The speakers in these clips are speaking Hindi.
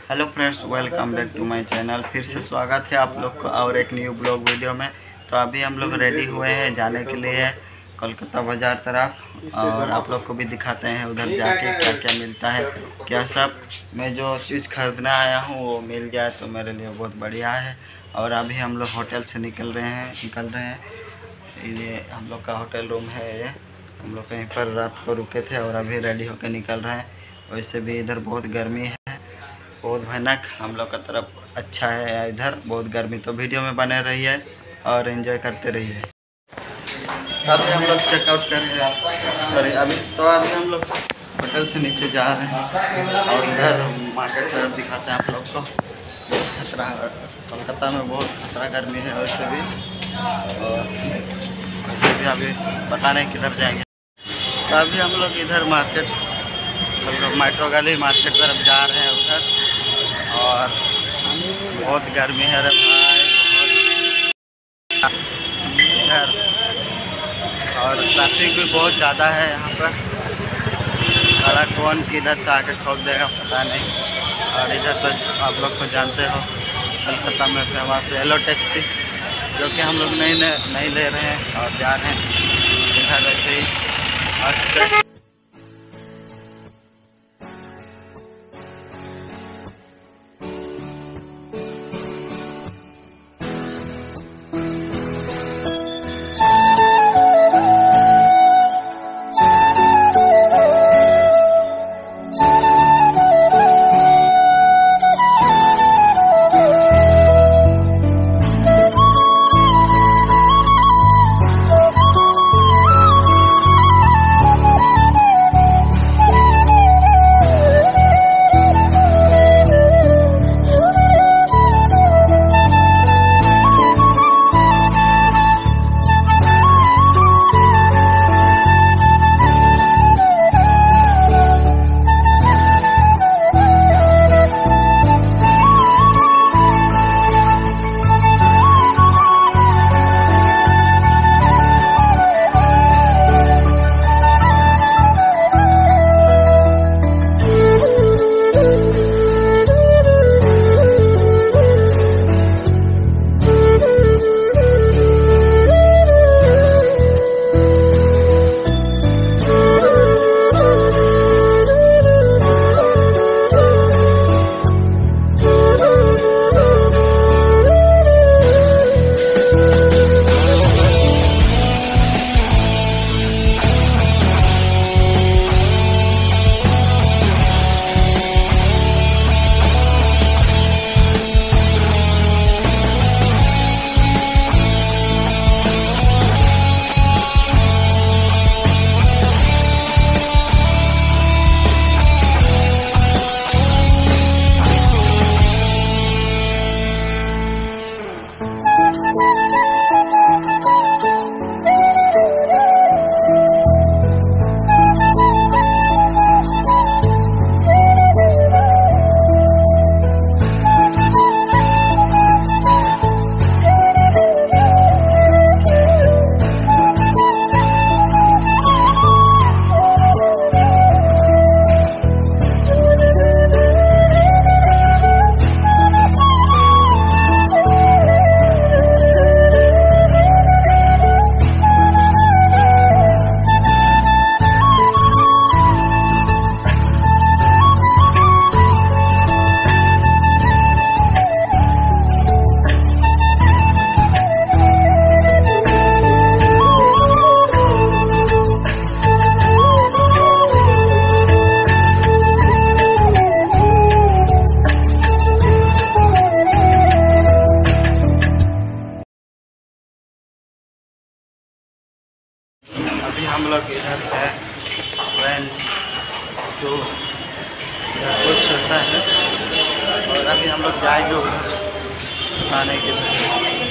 Hello friends, welcome back to my channel. फिर से स्वागत है आप लोग को और एक न्यू ब्लॉग वीडियो में। तो अभी हम लोग रेडी हुए हैं जाने के लिए कोलकाता बाज़ार तरफ, और आप लोग को भी दिखाते हैं उधर जाके क्या क्या मिलता है, क्या सब। मैं जो चीज़ खरीदना आया हूँ वो मिल जाए तो मेरे लिए बहुत बढ़िया है। और अभी हम लोग होटल से निकल रहे हैं। ये हम लोग का होटल रूम है। ये हम लोग कहीं पर रात को रुके थे और अभी रेडी होकर निकल रहे हैं। वैसे भी इधर बहुत गर्मी है, बहुत भयानक। हम लोग का तरफ अच्छा है, इधर बहुत गर्मी। तो वीडियो में बने रहिए और एंजॉय करते रहिए। अभी हम लोग चेकआउट कर रहे हैं, अभी हम लोग होटल से नीचे जा रहे हैं और इधर मार्केट तरफ दिखाते हैं आप लोग को। खतरा कोलकाता में बहुत खतरा गर्मी है वैसे भी, और वैसे भी अभी पता नहीं किधर जाएंगे। तो अभी हम लोग इधर मार्केट मतलब मेट्रो गली मार्केट तरफ जा रहे हैं उधर, और बहुत गर्मी है रे भाई, बहुत इधर, और ट्रैफिक भी बहुत ज़्यादा है यहाँ पर। साला कौन किधर से आके ठोक देगा पता नहीं। और इधर तो आप लोग को जानते हो कोलकाता में फेमस है येलो टैक्सी, जो कि हम लोग नहीं ले रहे हैं और जा रहे हैं इधर ऐसे ही मस्त। अभी हम लोग इधर है ट्रेन जो कुछ ऐसा है, और अभी हम लोग जाएंगे उधर खाने के लिए।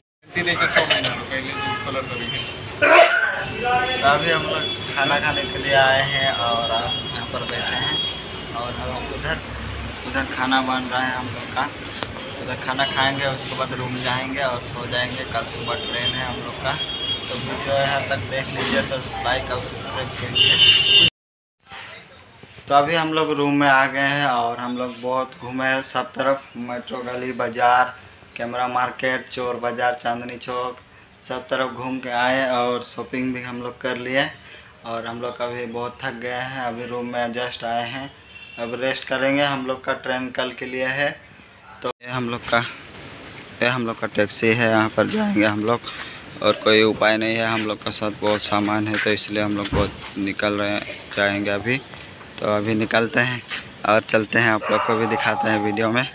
अभी हम लोग खाना खाने के लिए आए हैं और यहाँ पर बैठे हैं, और हम उधर खाना बन रहा है हम लोग का। उधर खाना खाएंगे, उसके बाद रूम जाएंगे और सो जाएंगे। कल सुबह ट्रेन है हम लोग का। तो वीडियो यहाँ तक देख लीजिए, तो लाइक और सब्सक्राइब कीजिए। तो अभी हम लोग रूम में आ गए हैं और हम लोग बहुत घूमे हैं सब तरफ, मेट्रो गली, बाज़ार, कैमरा मार्केट, चोर बाज़ार, चांदनी चौक, सब तरफ घूम के आए और शॉपिंग भी हम लोग कर लिए। और हम लोग अभी बहुत थक गए हैं, अभी रूम में जस्ट आए हैं, अब रेस्ट करेंगे। हम लोग का ट्रेन कल के लिए है। तो ये हम लोग का टैक्सी है, यहाँ पर जाएंगे हम लोग और कोई उपाय नहीं है। हम लोग का साथ बहुत सामान है तो इसलिए हम लोग बहुत निकल रहे हैं, जाएंगे अभी। तो अभी निकलते हैं और चलते हैं, आप लोग को भी दिखाते हैं वीडियो में।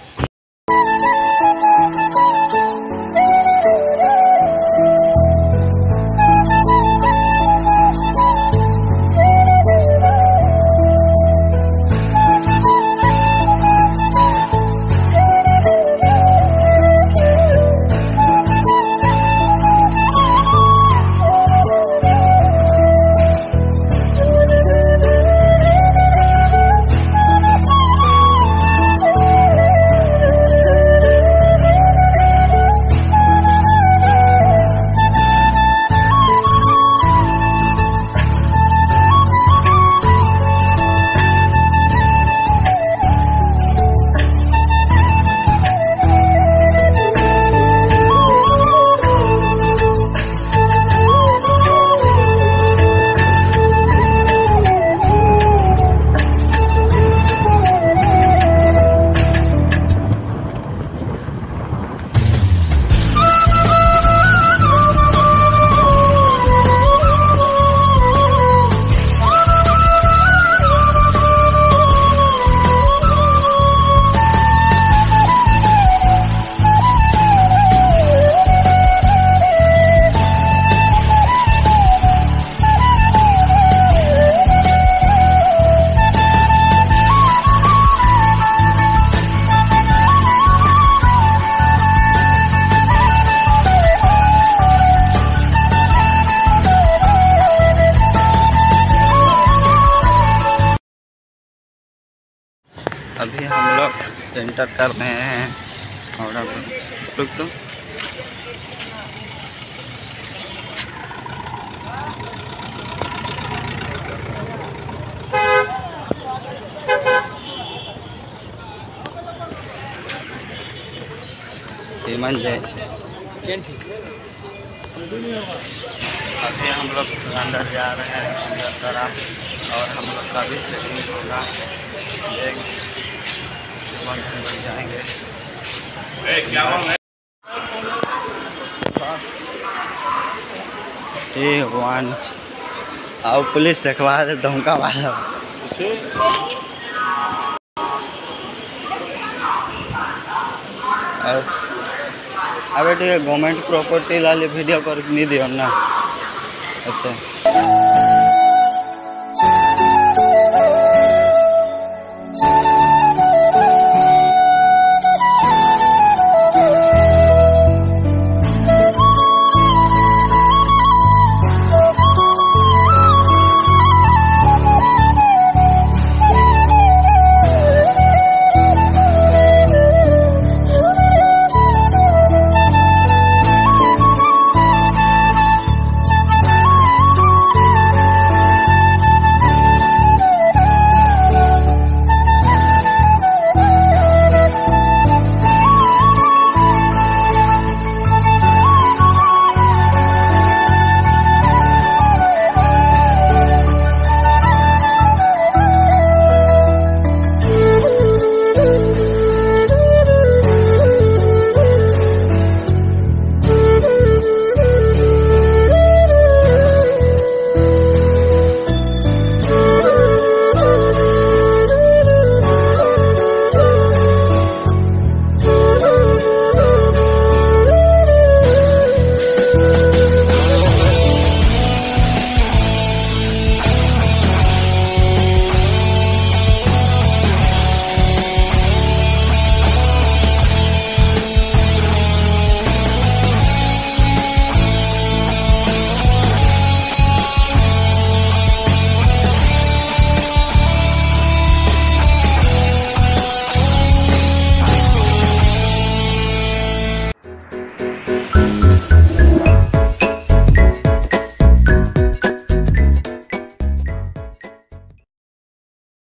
अभी हम लोग एंटर कर रहे हैं और रुक तो अभी हम लोग अंदर जा रहे हैं, अंदर तरफ, और हम लोग का भी चेकिंग होगा। जाएंगे भगवान, आओ पुलिस देखवा दे, धमका वाला। अबे ठीक है, गवर्नमेंट प्रॉपर्टी लाली वीडियो कर नहीं दियो ना। अच्छा